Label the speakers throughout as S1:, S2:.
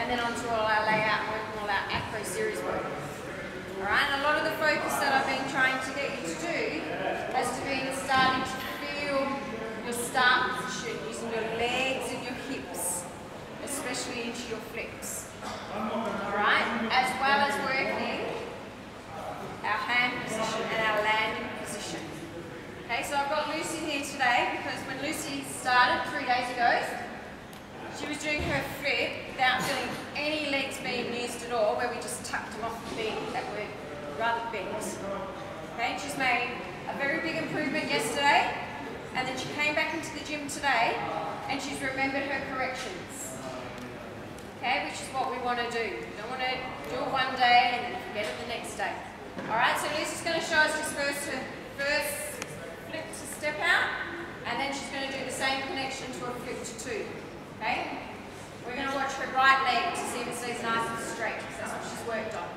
S1: then onto all our layout work and all our acro series work. Alright, and a lot of the focus that I've been trying to get you to do has to be starting to feel your start position, using your legs and your hips, especially into your flips. Alright, as well as working our hand position and our landing position. Okay, so I've got Lucy here today because when Lucy started 3 days ago, she was doing her flip without feeling any legs being used at all, where we just tucked them off the feet that were rather bent. Okay, she's made a very big improvement yesterday, and then she came back into the gym today and she's remembered her corrections. Okay, which is what we want to do. We don't want to do it one day and then forget it the next day. Alright, so Lucy's going to show us just first her first flip to step out, and then she's going to do the same connection to a flip to two. Okay? We're going to watch her right leg to see if it stays nice and straight, because that's what she's worked on.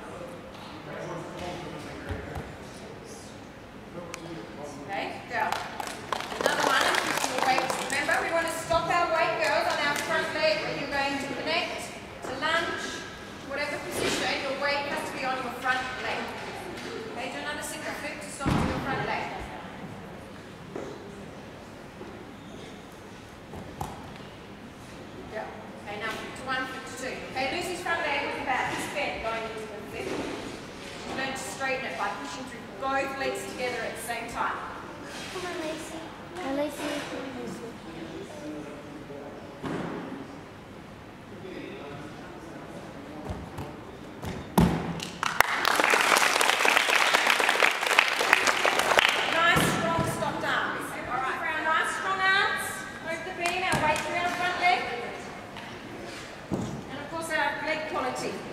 S1: Okay, go. Another one, your weights. Remember, we want to stop our weight, girls, on our front leg when you're going to connect, to lunge, whatever position, your weight has to be on your front leg. Okay, do another single flip to stop on your front leg. Okay, now flip to one, flip to two. Okay, Lucy's front leg was about this bend going into the flip. She's learned to straighten it by pushing through both legs together at the same time.
S2: Come on, Lacey. Come on, Lacey.
S1: Nice, strong, stopped arms. All right, for our nice, strong arms, move the beam, our weight through our front leg. And of course, our leg quality.